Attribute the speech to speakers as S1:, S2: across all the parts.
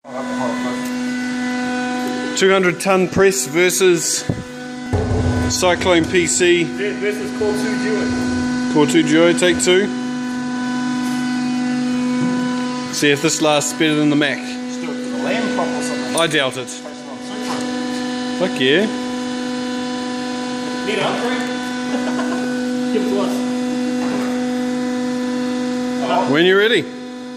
S1: 200-ton press versus Cyclone PC
S2: versus Core 2 Duo.
S1: Core 2 Duo, take 2. See if this lasts better than the Mac.
S2: Just do it for the lamb prop or something.
S1: I doubt it. Fuck yeah.
S2: Need an upgrade? Give it to us.
S1: When you're ready.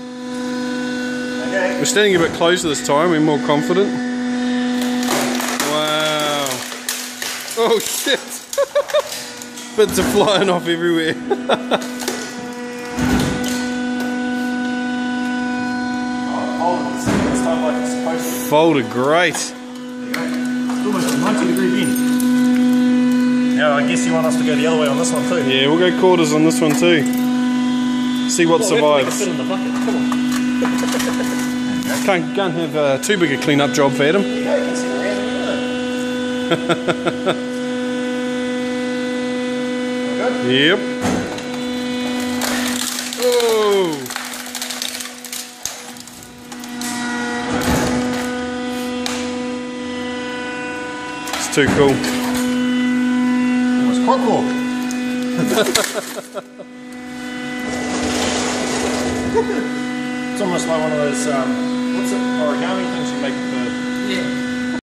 S2: Okay.
S1: We're standing a bit closer this time, we're more confident. Wow. Oh shit. Bits are flying off everywhere.
S2: This time like it's supposed to.
S1: Folded great.
S2: There you go. It's almost a 90-degree bend. Now I guess you want us to go the other way on this one too.
S1: Yeah, we'll go quarters on this one too. See what survives.
S2: Fit in the bucket. Come on.
S1: Can't have too big a clean-up job for Adam.
S2: There you go, you can see the round.
S1: Yep. Oh. It's too cool.
S2: Almost cockle. It's almost like one of those, what's it, origami things you make for...
S3: Yeah.